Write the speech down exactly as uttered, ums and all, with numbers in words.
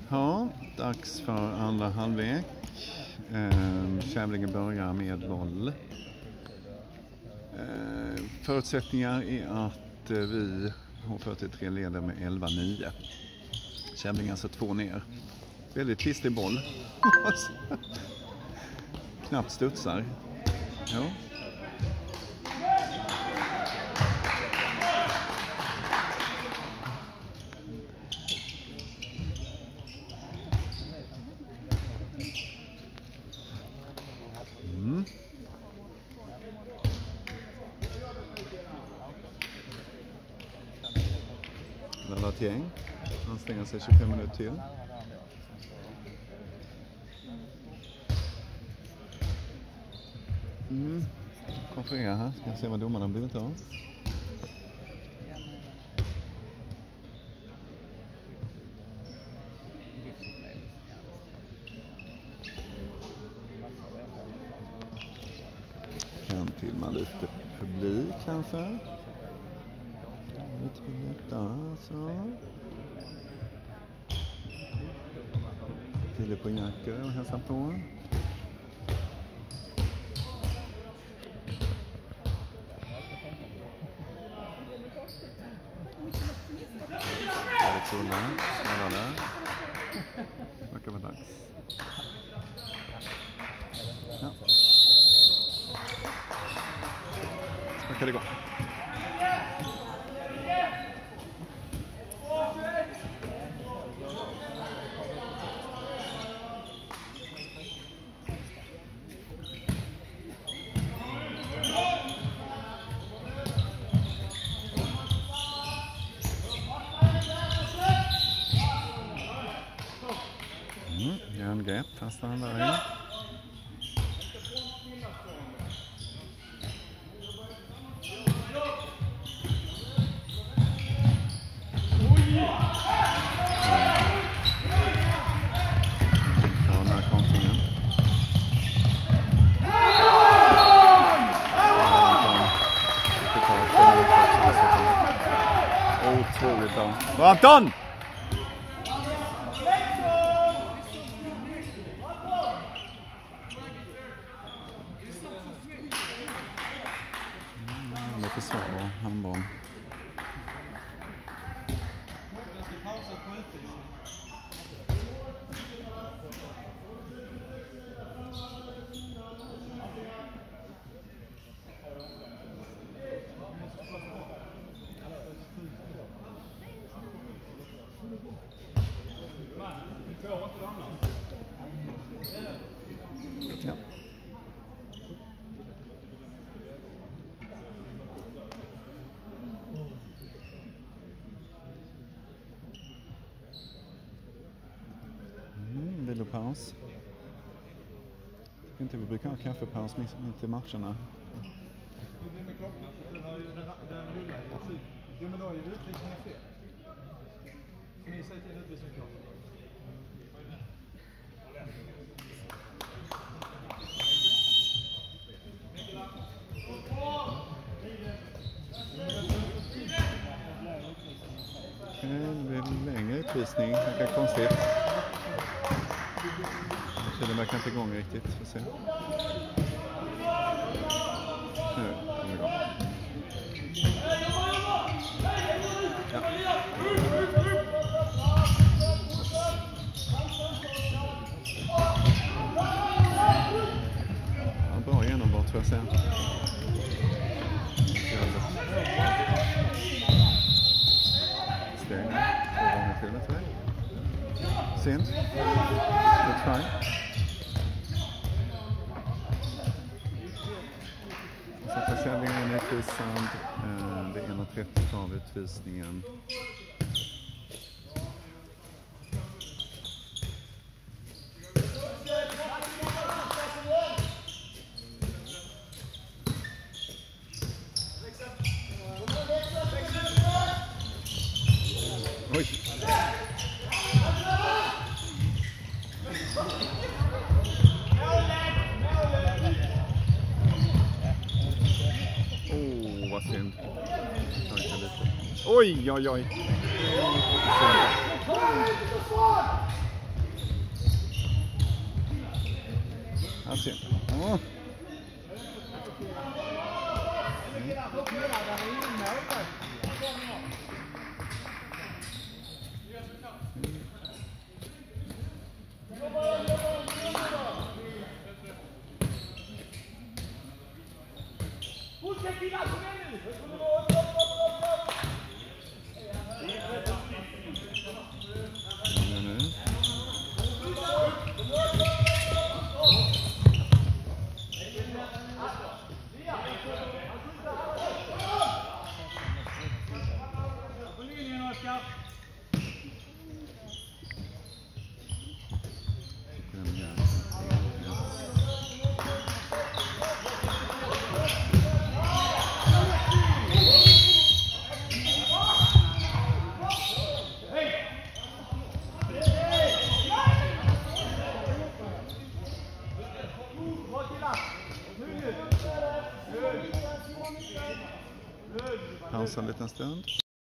Ja, dags för andra halvlek. Eh, Kävlinge börjar med boll. Eh, förutsättningar är att eh, vi H fyrtiotre leder med elva nio. Kävlinge alltså två ner. Väldigt tvistig boll. Knappt studsar. Ja. Mm. Lalateng. Anstränger sig tjugofem minuter till. Mm. Konferera här. Ska se vad domarna blir av. Kan till man lite publik kanske. Lite publik där så. Filip och Jacker och hälsa på. Sola, snälla där. Verkar vara dags. Ja. Smackar det igång. Mm, Gett, han stannar där. Den här kontringen. Otroligt bra. Bra Anton! Lite svår handboll. Ja. Mm, vilopaus. Inte vi brukar ha kaffepaus mitt i matcherna. En längre utvisning, det är konstigt. Den verkar inte igång riktigt, får se. Nu kommer det igång. Ja, bra genombrott får jag säga. Steg, två gånger till det tror jag. Sent. That's fine. Sätta Kävlingen utvisad. Det är en trettio av utvisningen. Oj! Oh, vad synd. Oj, oj, oj. se. Ja. Pausa en liten stund.